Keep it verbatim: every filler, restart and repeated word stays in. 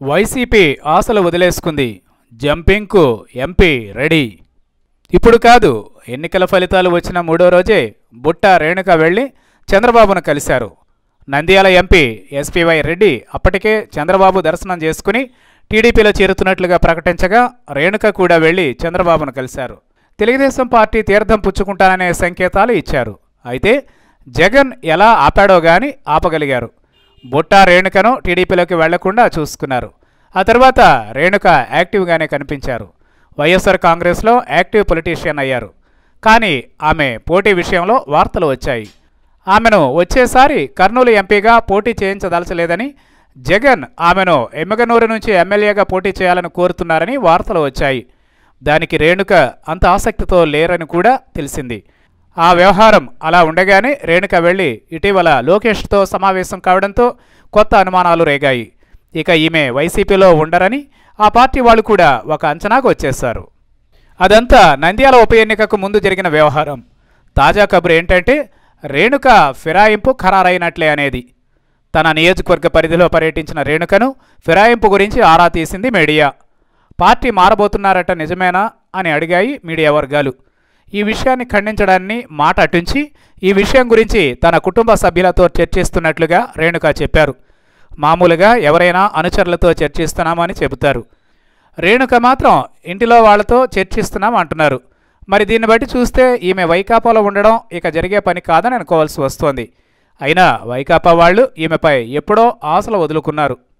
YCP ఆశలు వదిలేసుకుంది. జంపింగ్కు MP ready. ఇప్పుడు కాదు, ఎన్నికల ఫలితాలు వచ్చిన మూడో రోజే బుట్ట రేణుక వెళ్లి చంద్రబాబును కలిశారు. నంద్యాల ఎంపీ ఎస్పీవై రెడ్డి అప్పటికే చంద్రబాబు దర్శనం చేసుకుని టీడీపీలో చేరుతున్నట్లుగా ప్రకటించగా రేణుక కూడా వెళ్లి చంద్రబాబును కలిశారు. తెలుగుదేశం పార్టీ తీర్థం పుచ్చుకుంటాననే సంకేతాలు ఇచ్చారు. అయితే జగన్ ఎలా ఆపాడో గాని ఆపగలిగారు. బుట్ట రేణుకను టీడీపీలోకి వెళ్లకుండా చూసుకున్నారు. ఆ తర్వాత రేణుక యాక్టివ్గానే కనిపించారు. వైఎస్ఆర్ కాంగ్రెస్లో యాక్టివ్ పొలిటీషియన్ అయ్యారు. కానీ ఆమె పోటీ విషయంలో వార్తలు వచ్చాయి. ఆమెను వచ్చేసారి కర్నూలు ఎంపీగా పోటీ చేయించదలచలేదని, జగన్ ఆమెను ఎమ్మిగనూరు నుంచి ఎమ్మెల్యేగా పోటీ చేయాలని కోరుతున్నారని వార్తలు వచ్చాయి. దానికి రేణుక అంత ఆసక్తితో లేరని కూడా తెలిసింది. ఆ వ్యవహారం అలా ఉండగానే రేణుక వెళ్లి ఇటీవల లోకేష్తో సమావేశం కావడంతో కొత్త అనుమానాలు రేగాయి. ఇక ఈమె వైసీపీలో ఉండరని ఆ పార్టీ వాళ్ళు కూడా ఒక అంచనాకు వచ్చేశారు. అదంతా నంద్యాల ఉప ఎన్నికకు ముందు జరిగిన వ్యవహారం. తాజా కబురు ఏంటంటే రేణుక ఫిరాయింపు ఖరారైనట్లే అనేది. తన నియోజకవర్గ పరిధిలో పర్యటించిన రేణుకను ఫిరాయింపు గురించి ఆరా తీసింది మీడియా. పార్టీ మారబోతున్నారట నిజమేనా అని అడిగాయి మీడియా వర్గాలు. ఈ విషయాన్ని ఖండించడాన్ని మాట అటుంచి ఈ విషయం గురించి తన కుటుంబ సభ్యులతో చర్చిస్తున్నట్లుగా రేణుక చెప్పారు. మామూలుగా ఎవరైనా అనుచరులతో చర్చిస్తున్నామని చెబుతారు. రేణుక మాత్రం ఇంటిలో వాళ్లతో చర్చిస్తున్నాం అంటున్నారు. మరి దీన్ని బట్టి చూస్తే ఈమె వైకాపాలో ఉండడం ఇక జరిగే పని కాదని అనుకోవాల్సి వస్తోంది. అయినా వైకాపా వాళ్ళు ఈమెపై ఎప్పుడో ఆశలు వదులుకున్నారు.